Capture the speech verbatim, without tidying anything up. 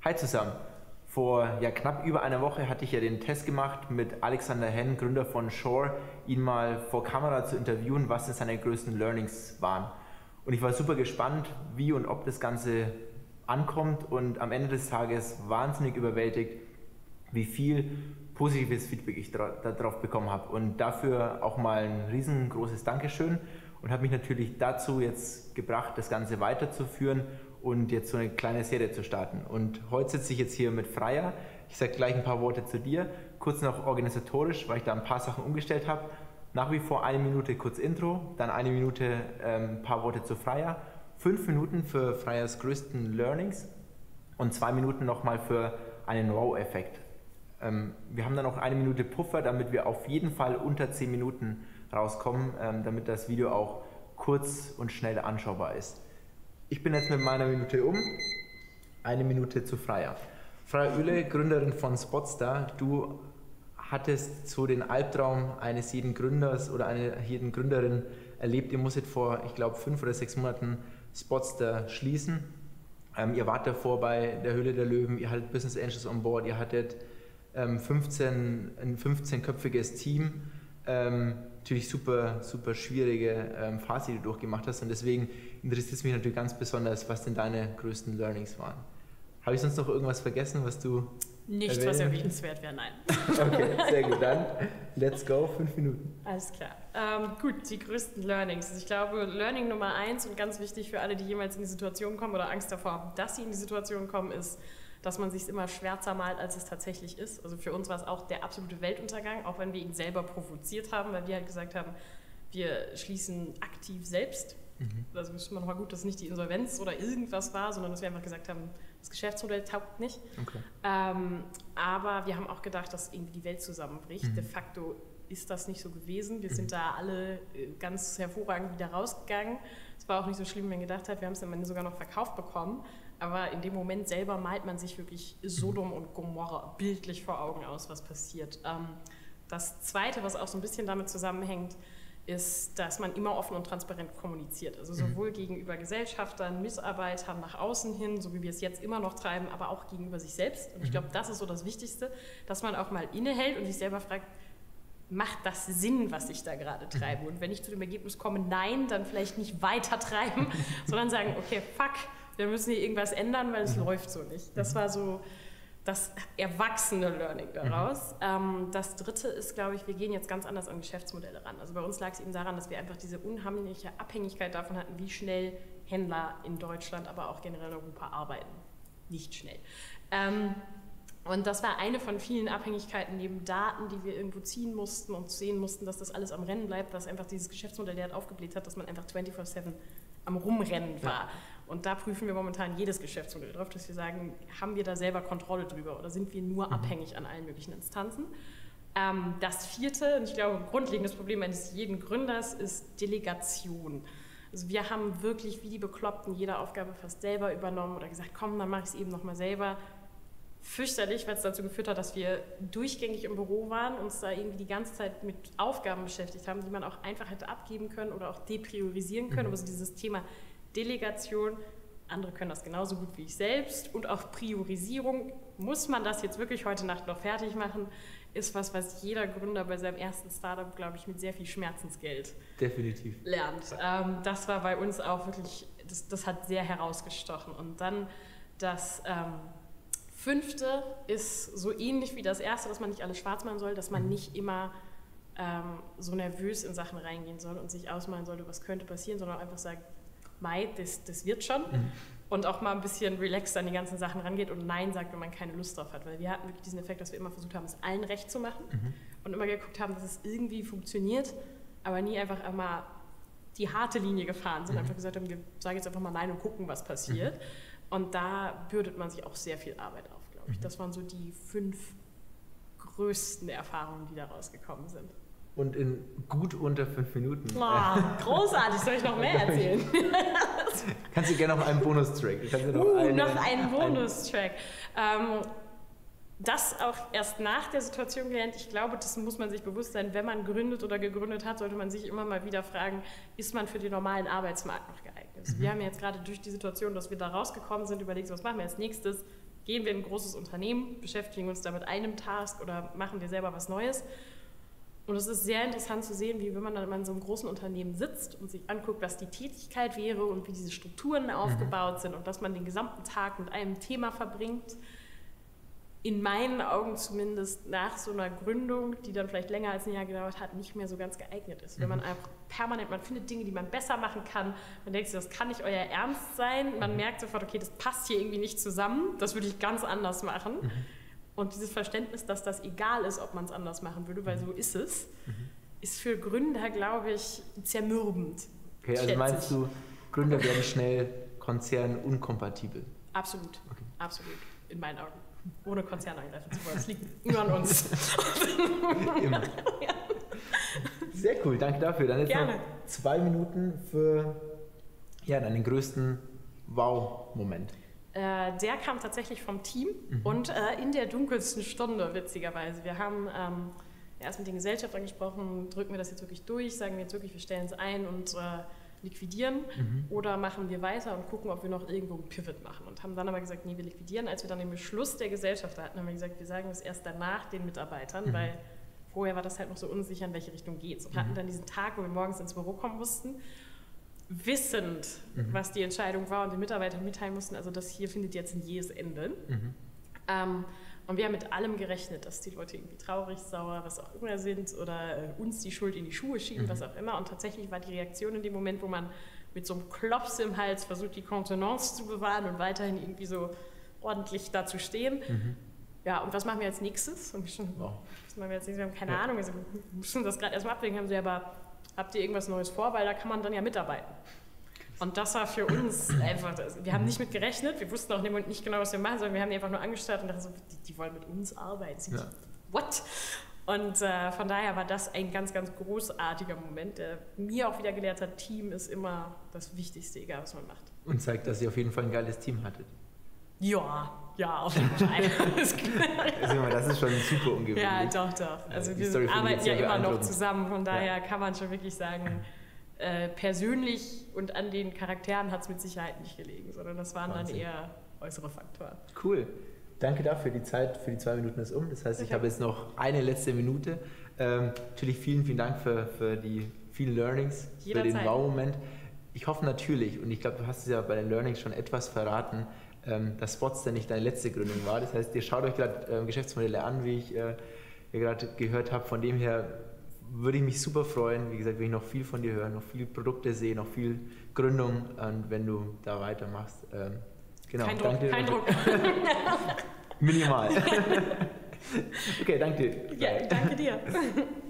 Hi zusammen. Vor ja, knapp über einer Woche hatte ich ja den Test gemacht mit Alexander Henn, Gründer von Shure, ihn mal vor Kamera zu interviewen, was denn seine größten Learnings waren. Und ich war super gespannt, wie und ob das Ganze ankommt und am Ende des Tages wahnsinnig überwältigt, wie viel positives Feedback ich darauf bekommen habe. Und dafür auch mal ein riesengroßes Dankeschön und habe mich natürlich dazu jetzt gebracht, das Ganze weiterzuführen und jetzt so eine kleine Serie zu starten. Und heute sitze ich jetzt hier mit Freya. Ich sage gleich ein paar Worte zu dir. Kurz noch organisatorisch, weil ich da ein paar Sachen umgestellt habe. Nach wie vor eine Minute kurz Intro, dann eine Minute ein ähm, paar Worte zu Freya, fünf Minuten für Freyas größten Learnings und zwei Minuten nochmal für einen Wow-Effekt. Ähm, wir haben dann noch eine Minute Puffer, damit wir auf jeden Fall unter zehn Minuten rauskommen, ähm, damit das Video auch kurz und schnell anschaubar ist. Ich bin jetzt mit meiner Minute um. Eine Minute zu Freya. Freya Oehle, Gründerin von Spotstar. Du hattest so den Albtraum eines jeden Gründers oder einer jeden Gründerin erlebt. Ihr musstet vor, ich glaube, fünf oder sechs Monaten Spotstar schließen. Ähm, ihr wart davor bei der Höhle der Löwen, ihr hattet Business Angels on Board, ihr hattet ähm, fünfzehn, ein fünfzehnköpfiges Team. Ähm, natürlich super, super schwierige ähm, Phase, die du durchgemacht hast, und deswegen interessiert es mich natürlich ganz besonders, was denn deine größten Learnings waren. Habe ich sonst noch irgendwas vergessen, was du Nichts, was erwähnenswert wäre, nein. Okay, sehr gut, dann let's go, fünf Minuten. Alles klar. Ähm, gut, die größten Learnings. Also ich glaube, Learning Nummer eins und ganz wichtig für alle, die jemals in die Situation kommen oder Angst davor haben, dass sie in die Situation kommen, ist, dass man sich immer schwärzer malt, als es tatsächlich ist. Also für uns war es auch der absolute Weltuntergang, auch wenn wir ihn selber provoziert haben, weil wir halt gesagt haben, wir schließen aktiv selbst. Mhm. Also es ist immer noch mal gut, dass es nicht die Insolvenz oder irgendwas war, sondern dass wir einfach gesagt haben, das Geschäftsmodell taugt nicht. Okay. Ähm, aber wir haben auch gedacht, dass irgendwie die Welt zusammenbricht. Mhm. De facto ist das nicht so gewesen. Wir mhm. sind da alle ganz hervorragend wieder rausgegangen. Es war auch nicht so schlimm, wie man gedacht hat. Wir haben es am Ende sogar noch verkauft bekommen. Aber in dem Moment selber malt man sich wirklich Sodom und Gomorra bildlich vor Augen aus, was passiert. Ähm, das Zweite, was auch so ein bisschen damit zusammenhängt, ist, dass man immer offen und transparent kommuniziert. Also sowohl mhm. gegenüber Gesellschaftern, Mitarbeitern nach außen hin, so wie wir es jetzt immer noch treiben, aber auch gegenüber sich selbst. Und ich glaube, das ist so das Wichtigste, dass man auch mal innehält und sich selber fragt, macht das Sinn, was ich da gerade treibe? Mhm. Und wenn ich zu dem Ergebnis komme, nein, dann vielleicht nicht weiter treiben, sondern sagen, okay, fuck, wir müssen hier irgendwas ändern, weil es mhm. läuft so nicht. Das war so das erwachsene Learning daraus. Mhm. Ähm, das Dritte ist, glaube ich, wir gehen jetzt ganz anders an Geschäftsmodelle ran. Also bei uns lag es eben daran, dass wir einfach diese unheimliche Abhängigkeit davon hatten, wie schnell Händler in Deutschland, aber auch generell in Europa arbeiten. Nicht schnell. Ähm, und das war eine von vielen Abhängigkeiten neben Daten, die wir irgendwo ziehen mussten und sehen mussten, dass das alles am Rennen bleibt, was einfach dieses Geschäftsmodell derart aufgebläht hat, dass man einfach vierundzwanzig sieben am Rumrennen war. Ja. Und da prüfen wir momentan jedes Geschäftsmodell drauf, dass wir sagen, haben wir da selber Kontrolle drüber oder sind wir nur mhm. abhängig an allen möglichen Instanzen? Ähm, das Vierte, und ich glaube, ein grundlegendes Problem eines jeden Gründers ist Delegation. Also wir haben wirklich wie die Bekloppten jede Aufgabe fast selber übernommen oder gesagt, komm, dann mache ich es eben nochmal selber. Fürchterlich, weil es dazu geführt hat, dass wir durchgängig im Büro waren, uns da irgendwie die ganze Zeit mit Aufgaben beschäftigt haben, die man auch einfach hätte abgeben können oder auch depriorisieren können. Mhm. Also dieses Thema Delegation, andere können das genauso gut wie ich selbst, und auch Priorisierung, muss man das jetzt wirklich heute Nacht noch fertig machen, ist was, was jeder Gründer bei seinem ersten Startup, glaube ich, mit sehr viel Schmerzensgeld definitiv lernt. Ähm, das war bei uns auch wirklich, das, das hat sehr herausgestochen. Und dann das ähm, Fünfte ist so ähnlich wie das Erste, dass man nicht alles schwarz machen soll, dass man nicht immer ähm, so nervös in Sachen reingehen soll und sich ausmalen sollte, was könnte passieren, sondern einfach sagt, Mai, das, das wird schon. Mhm. Und auch mal ein bisschen relaxed an die ganzen Sachen rangeht und Nein sagt, wenn man keine Lust drauf hat. Weil wir hatten wirklich diesen Effekt, dass wir immer versucht haben, es allen recht zu machen mhm. und immer geguckt haben, dass es irgendwie funktioniert, aber nie einfach einmal die harte Linie gefahren sind, mhm. einfach gesagt haben, wir sagen jetzt einfach mal Nein und gucken, was passiert. Mhm. Und da bürdet man sich auch sehr viel Arbeit auf, glaube ich. Mhm. Das waren so die fünf größten Erfahrungen, die da rausgekommen sind. Und in gut unter fünf Minuten. Oh, großartig, soll ich noch mehr erzählen? Kannst du gerne noch einen Bonustrack? Kannst du noch, uh, eine, noch einen Bonustrack. Ähm, das auch erst nach der Situation gelernt. Ich glaube, das muss man sich bewusst sein. Wenn man gründet oder gegründet hat, sollte man sich immer mal wieder fragen, ist man für den normalen Arbeitsmarkt noch geeignet? Mhm. Wir haben jetzt gerade durch die Situation, dass wir da rausgekommen sind, überlegt, was machen wir als nächstes? Gehen wir in ein großes Unternehmen, beschäftigen uns da mit einem Task oder machen wir selber was Neues? Und es ist sehr interessant zu sehen, wie wenn man dann in so einem großen Unternehmen sitzt und sich anguckt, was die Tätigkeit wäre und wie diese Strukturen aufgebaut sind und dass man den gesamten Tag mit einem Thema verbringt. In meinen Augen zumindest nach so einer Gründung, die dann vielleicht länger als ein Jahr gedauert hat, nicht mehr so ganz geeignet ist. Mhm. Wenn man einfach permanent, man findet Dinge, die man besser machen kann, man denkt sich, das kann nicht euer Ernst sein, man merkt sofort, okay, das passt hier irgendwie nicht zusammen, das würde ich ganz anders machen. Mhm. Und dieses Verständnis, dass das egal ist, ob man es anders machen würde, weil so ist es, mhm. ist für Gründer, glaube ich, zermürbend. Okay, also meinst du, Gründer werden schnell konzernunkompatibel? Absolut, okay. Absolut, in meinen Augen. Ohne Konzern eingreifen zu wollen. Das liegt nur an uns. Immer. Ja. Sehr cool, danke dafür. Dann jetzt Gerne. noch zwei Minuten für ja, deinen größten Wow-Moment. Äh, der kam tatsächlich vom Team mhm. und äh, in der dunkelsten Stunde, witzigerweise. Wir haben ähm, erst mit den Gesellschaftern gesprochen, drücken wir das jetzt wirklich durch, sagen wir jetzt wirklich, wir stellen es ein und äh, liquidieren mhm. oder machen wir weiter und gucken, ob wir noch irgendwo einen Pivot machen. Und haben dann aber gesagt, nee, wir liquidieren. Als wir dann den Beschluss der Gesellschafter hatten, haben wir gesagt, wir sagen das erst danach den Mitarbeitern, mhm. weil vorher war das halt noch so unsicher, in welche Richtung geht es. Und mhm. hatten dann diesen Tag, wo wir morgens ins Büro kommen mussten, wissend, mhm. was die Entscheidung war und den Mitarbeitern mitteilen mussten, also das hier findet jetzt ein jähes Ende. Mhm. Ähm, und wir haben mit allem gerechnet, dass die Leute irgendwie traurig, sauer, was auch immer sind oder äh, uns die Schuld in die Schuhe schieben, mhm. was auch immer. Und tatsächlich war die Reaktion in dem Moment, wo man mit so einem Klops im Hals versucht, die Kontenance zu bewahren und weiterhin irgendwie so ordentlich da zu stehen. Mhm. Ja, und was machen wir als nächstes? Und wir, schon, oh. was machen wir, als nächstes? Wir haben keine ja. Ahnung, also, wir müssen das gerade erstmal abwägen, haben sie aber, habt ihr irgendwas Neues vor, weil da kann man dann ja mitarbeiten. Und das war für uns einfach, wir haben nicht mit gerechnet, wir wussten auch nicht genau, was wir machen, sondern wir haben die einfach nur angestarrt und dachten so, die, die wollen mit uns arbeiten. Ja. What? Und äh, von daher war das ein ganz, ganz großartiger Moment, der mir auch wieder gelehrt hat, Team ist immer das Wichtigste, egal was man macht. Und zeigt, dass ihr auf jeden Fall ein geiles Team hattet. Ja, ja, auf jeden Fall. Also, das ist schon super ungewöhnlich. Ja, doch, doch. Also wir arbeiten ja immer noch zusammen, von daher ja. kann man schon wirklich sagen, Äh, persönlich und an den Charakteren hat es mit Sicherheit nicht gelegen, sondern das waren Wahnsinn. Dann eher äußere Faktoren. Cool. Danke dafür. Die Zeit für die zwei Minuten ist um. Das heißt, ich, ich habe jetzt noch eine letzte Minute. Ähm, natürlich vielen, vielen Dank für, für die vielen Learnings, Jederzeit. Für den Wow-Moment. Ich hoffe natürlich, und ich glaube, du hast es ja bei den Learnings schon etwas verraten, ähm, dass Spots nicht deine letzte Gründung war. Das heißt, ihr schaut euch gerade äh, Geschäftsmodelle an, wie ich äh, gerade gehört habe. Von dem her würde ich mich super freuen, wie gesagt, wenn ich noch viel von dir höre, noch viele Produkte sehe, noch viel Gründung und wenn du da weitermachst. Ähm, genau, kein Druck, danke. Kein Druck. Minimal. Okay, danke dir. Ja, danke dir.